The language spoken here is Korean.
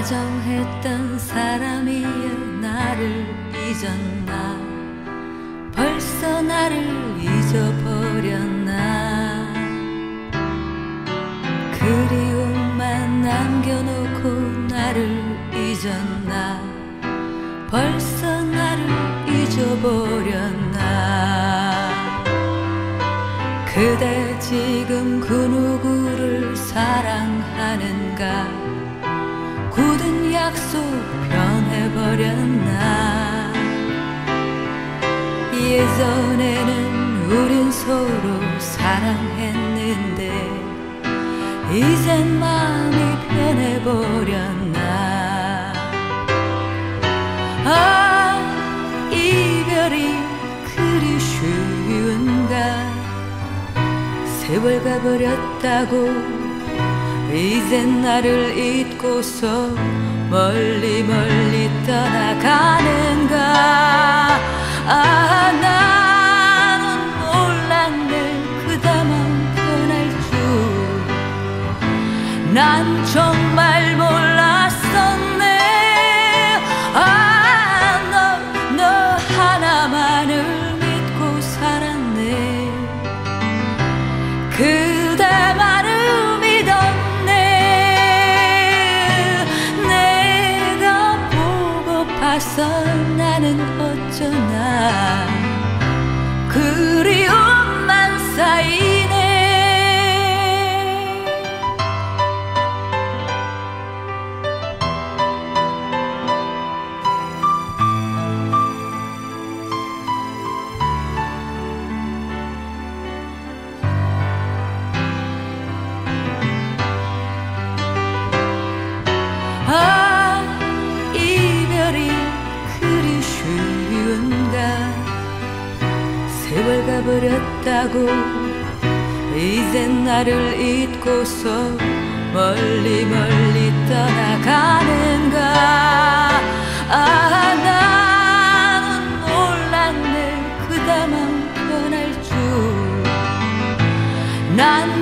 다정했던 사람이 나를 잊었나, 벌써 나를 잊어버렸나. 그리움만 남겨놓고 나를 잊었나, 벌써 나를 잊어버렸나. 그대 지금 그 누구를 사랑하는가, 굳은 약속 변해버렸나. 예전에는 우린 서로 사랑했는데 이젠 마음이 변해버렸나. 아, 이별이 그리 쉬운가. 세월 가버렸다고 이젠 나를 잊고서 멀리 멀리 떠나가는가. 아, 나는 몰랐네 그다만 변할 줄. 난 정말 몰랐었네. 아, 너 하나만을 믿고 살았네. 그대만을 믿었네. 내가 보고파서 나는 어쩌나 그리움만 쌓이네. 아, 이별이 그리 쉬운가. 세월 가버렸다고 이젠 나를 잊고서 멀리 멀리 떠나가는가. 아, 나는 몰랐네 그다만 변할 줄. 난